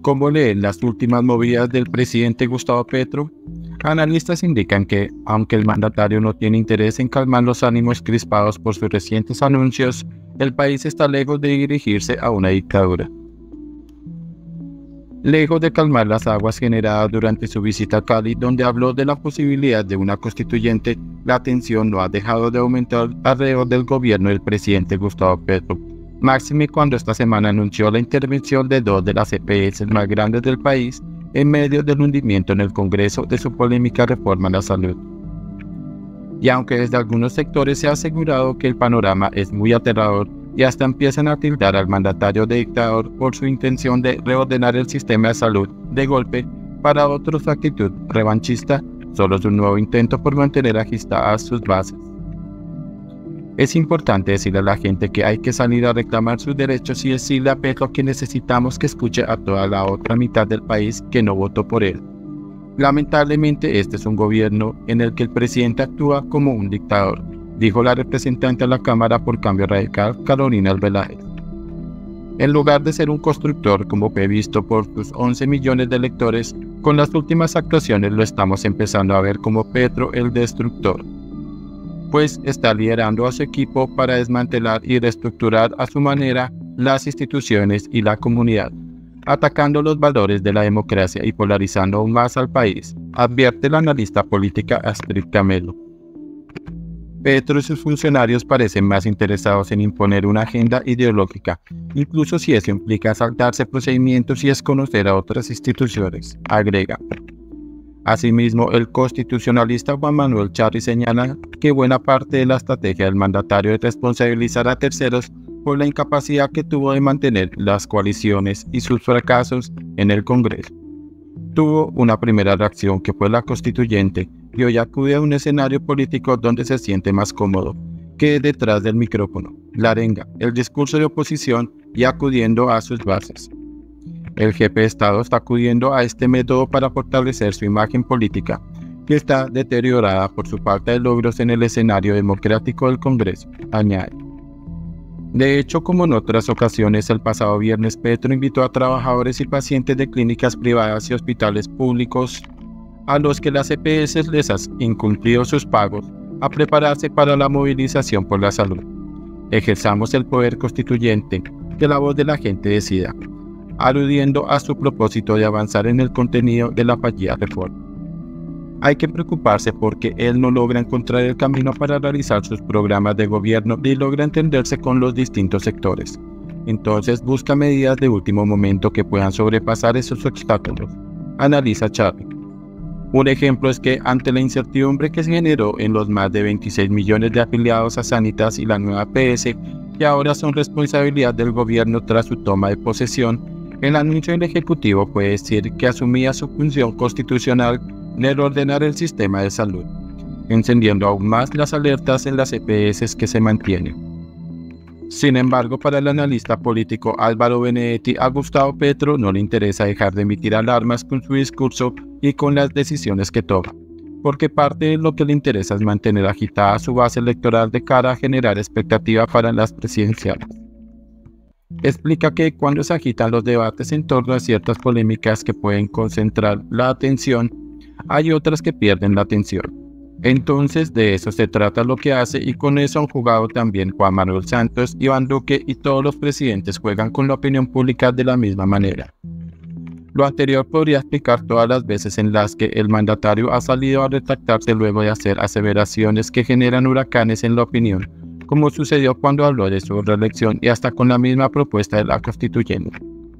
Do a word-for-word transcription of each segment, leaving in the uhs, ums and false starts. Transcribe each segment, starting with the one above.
¿Cómo leen las últimas movidas del presidente Gustavo Petro? Analistas indican que, aunque el mandatario no tiene interés en calmar los ánimos crispados por sus recientes anuncios, el país está lejos de dirigirse a una dictadura. Lejos de calmar las aguas generadas durante su visita a Cali, donde habló de la posibilidad de una constituyente, la tensión no ha dejado de aumentar alrededor del gobierno del presidente Gustavo Petro, máxime cuando esta semana anunció la intervención de dos de las E P S más grandes del país en medio del hundimiento en el Congreso de su polémica reforma a la salud. Y aunque desde algunos sectores se ha asegurado que el panorama es muy aterrador y hasta empiezan a tildar al mandatario de dictador por su intención de reordenar el sistema de salud de golpe, para otros su actitud revanchista solo es un nuevo intento por mantener agistadas sus bases. Es importante decirle a la gente que hay que salir a reclamar sus derechos y decirle a Petro que necesitamos que escuche a toda la otra mitad del país que no votó por él. Lamentablemente este es un gobierno en el que el presidente actúa como un dictador, dijo la representante a la Cámara por Cambio Radical, Carolina Arbeláez. En lugar de ser un constructor como fue visto por sus once millones de electores, con las últimas actuaciones lo estamos empezando a ver como Petro el destructor, pues está liderando a su equipo para desmantelar y reestructurar a su manera las instituciones y la comunidad, atacando los valores de la democracia y polarizando aún más al país, advierte la analista política Astrid Camelo. Petro y sus funcionarios parecen más interesados en imponer una agenda ideológica, incluso si eso implica saltarse procedimientos y desconocer a otras instituciones, agrega. Asimismo, el constitucionalista Juan Manuel Charri señala que buena parte de la estrategia del mandatario es responsabilizar a terceros por la incapacidad que tuvo de mantener las coaliciones y sus fracasos en el Congreso. Tuvo una primera reacción que fue la constituyente y hoy acude a un escenario político donde se siente más cómodo, que detrás del micrófono, la arenga, el discurso de oposición y acudiendo a sus bases. El jefe de Estado está acudiendo a este método para fortalecer su imagen política, que está deteriorada por su falta de logros en el escenario democrático del Congreso, añade. De hecho, como en otras ocasiones, el pasado viernes Petro invitó a trabajadores y pacientes de clínicas privadas y hospitales públicos a los que las E P S les han incumplido sus pagos a prepararse para la movilización por la salud. Ejerzamos el poder constituyente, que la voz de la gente decida, aludiendo a su propósito de avanzar en el contenido de la fallida reforma. Hay que preocuparse porque él no logra encontrar el camino para realizar sus programas de gobierno ni logra entenderse con los distintos sectores. Entonces busca medidas de último momento que puedan sobrepasar esos obstáculos, analiza Charri. Un ejemplo es que ante la incertidumbre que se generó en los más de veintiséis millones de afiliados a Sanitas y la nueva P S, que ahora son responsabilidad del gobierno tras su toma de posesión, el anuncio del Ejecutivo puede decir que asumía su función constitucional de reordenar el sistema de salud, encendiendo aún más las alertas en las E P S que se mantienen. Sin embargo, para el analista político Álvaro Benedetti, a Gustavo Petro no le interesa dejar de emitir alarmas con su discurso y con las decisiones que toma, porque parte de lo que le interesa es mantener agitada su base electoral de cara a generar expectativa para las presidenciales. Explica que cuando se agitan los debates en torno a ciertas polémicas que pueden concentrar la atención, hay otras que pierden la atención. Entonces de eso se trata lo que hace, y con eso han jugado también Juan Manuel Santos, Iván Duque y todos los presidentes juegan con la opinión pública de la misma manera. Lo anterior podría explicar todas las veces en las que el mandatario ha salido a retractarse luego de hacer aseveraciones que generan huracanes en la opinión, como sucedió cuando habló de su reelección y hasta con la misma propuesta de la constituyente.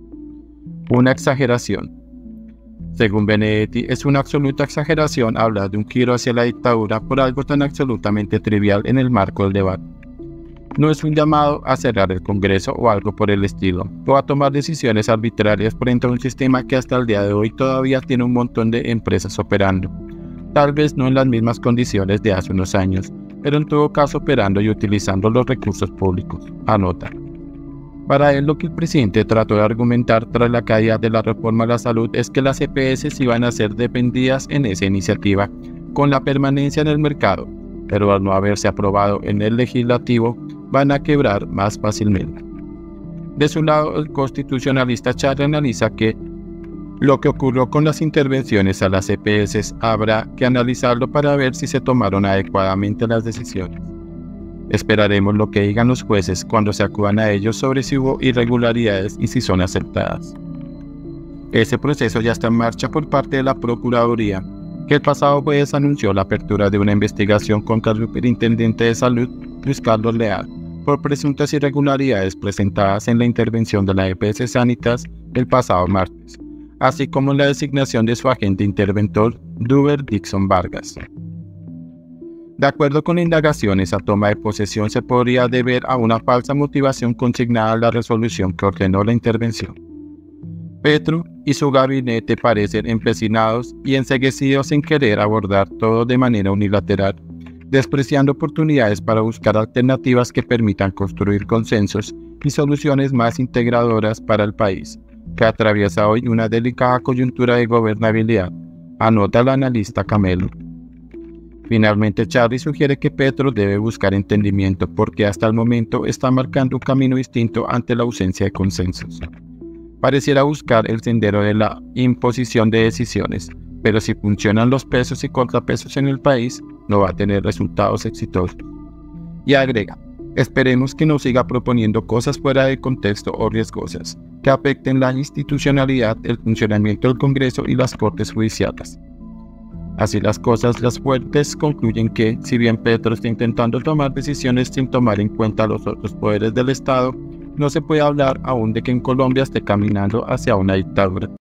Una exageración. Según Benedetti, es una absoluta exageración hablar de un giro hacia la dictadura por algo tan absolutamente trivial en el marco del debate. No es un llamado a cerrar el Congreso o algo por el estilo, o a tomar decisiones arbitrarias frente a un sistema que hasta el día de hoy todavía tiene un montón de empresas operando. Tal vez no en las mismas condiciones de hace unos años, pero en todo caso operando y utilizando los recursos públicos, anota. Para él, lo que el presidente trató de argumentar tras la caída de la reforma a la salud es que las E P S iban a ser dependidas en esa iniciativa, con la permanencia en el mercado, pero al no haberse aprobado en el legislativo, van a quebrar más fácilmente. De su lado, el constitucionalista Charri analiza que Lo que ocurrió con las intervenciones a las E P S habrá que analizarlo para ver si se tomaron adecuadamente las decisiones. Esperaremos lo que digan los jueces cuando se acudan a ellos sobre si hubo irregularidades y si son aceptadas. Ese proceso ya está en marcha por parte de la Procuraduría, que el pasado jueves anunció la apertura de una investigación contra el superintendente de salud, Luis Carlos Leal, por presuntas irregularidades presentadas en la intervención de la E P S Sanitas el pasado martes, así como la designación de su agente interventor, Duber Dixon Vargas. De acuerdo con indagaciones, a toma de posesión se podría deber a una falsa motivación consignada a la resolución que ordenó la intervención. Petro y su gabinete parecen empecinados y enceguecidos en querer abordar todo de manera unilateral, despreciando oportunidades para buscar alternativas que permitan construir consensos y soluciones más integradoras para el país, que atraviesa hoy una delicada coyuntura de gobernabilidad, anota el analista Camelo. Finalmente, Charly sugiere que Petro debe buscar entendimiento porque hasta el momento está marcando un camino distinto ante la ausencia de consensos. Pareciera buscar el sendero de la imposición de decisiones, pero si funcionan los pesos y contrapesos en el país, no va a tener resultados exitosos. Y agrega, esperemos que no siga proponiendo cosas fuera de contexto o riesgosas, que afecten la institucionalidad, el funcionamiento del Congreso y las Cortes Judiciales. Así las cosas, las fuentes concluyen que, si bien Petro está intentando tomar decisiones sin tomar en cuenta los otros poderes del Estado, no se puede hablar aún de que en Colombia esté caminando hacia una dictadura.